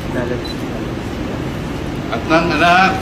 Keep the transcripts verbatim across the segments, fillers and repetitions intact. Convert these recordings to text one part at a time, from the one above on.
At nang anak.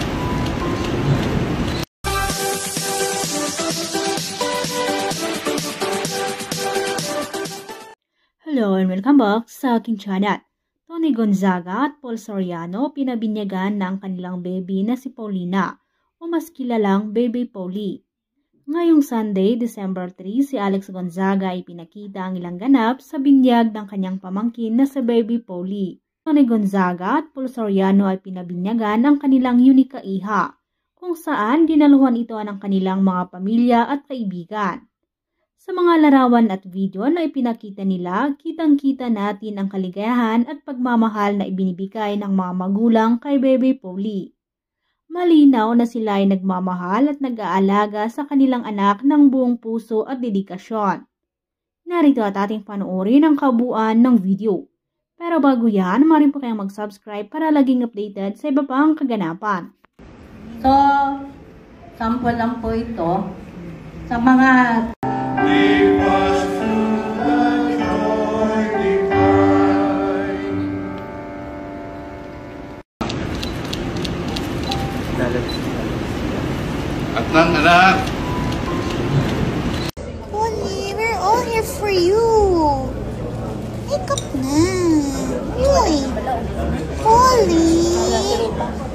Hello and welcome back sa aking channel. Tony Gonzaga at Paul Soriano pinabinyagan na ang kanilang baby na si Paulina o mas kilalang Baby Paulie. Ngayong Sunday, December three, si Alex Gonzaga ay pinakita ang ilang ganap sa binyag ng kanyang pamangkin na si Baby Paulie. Tony Gonzaga at Paul Soriano ay pinabinyagan ang kanilang unique iha, kung saan dinaluhan ito ng kanilang mga pamilya at kaibigan. Sa mga larawan at video na ipinakita nila, kitang-kita natin ang kaligayahan at pagmamahal na ibinibigay ng mga magulang kay Baby Paulie. Malinaw na sila ay nagmamahal at nag-aalaga sa kanilang anak ng buong puso at dedikasyon. Narito at ating panoorin ang kabuuan ng video. Pero bago yan, maaari po kayong mag-subscribe para laging updated sa iba pang kaganapan. So, sample lang po ito sa mga At nang anak. Paulie, we're all here for you. Wake up na. Uy. Paulie.